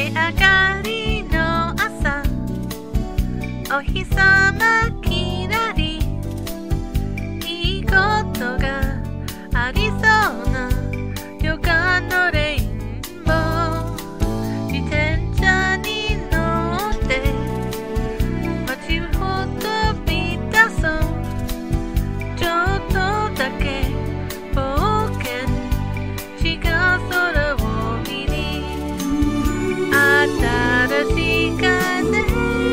上がりの朝、お日様きらり、いいことがありそうな予感のレインボー。自転車に乗って街を飛び出そう。ちょっとだけ冒険、違う空を見に。新しい風、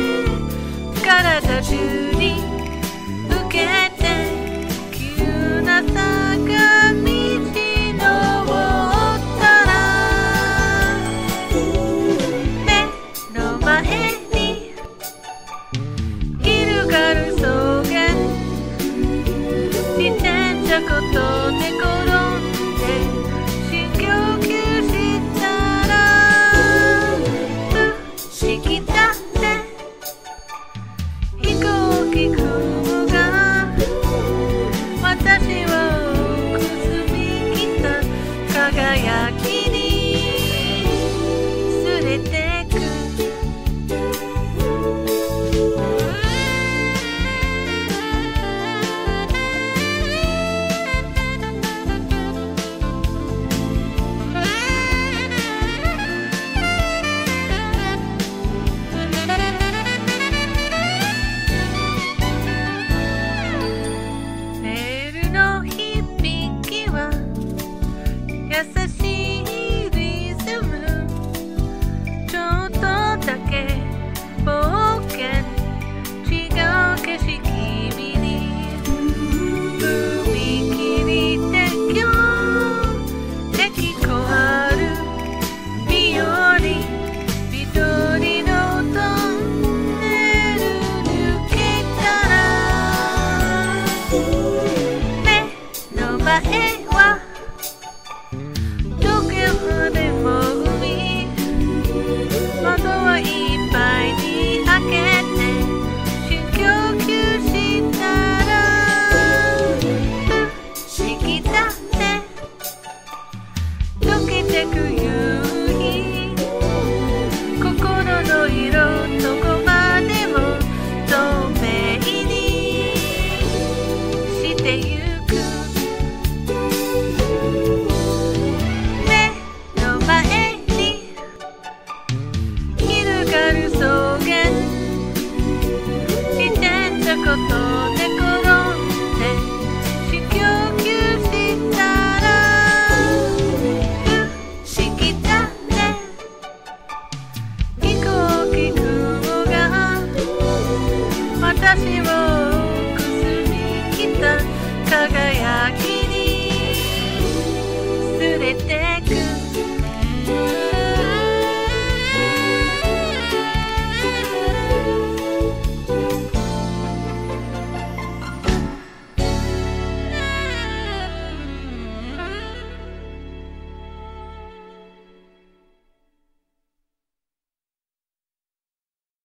体中に受けて、急な坂道登ったら、目の前に広がる草原。自転車ごと寝転んで深呼吸したら、不思議だね、飛行機雲が私を包みきた輝きに連れてく。レールの響きは優しいリズム。ちょっとだけ冒険、違う景色見に。踏切で今日で聞こえるビオリ、緑のトンネル抜けたら、目の前はどこでも海。窓はいっぱいに開けて深呼吸したら、不思議だね、溶けてく夕日。心の色どこまでも透明にしてゆく。目の前に広がる草原。自転車ごと寝転んで深呼吸したら、不思議だね、飛行機雲が私を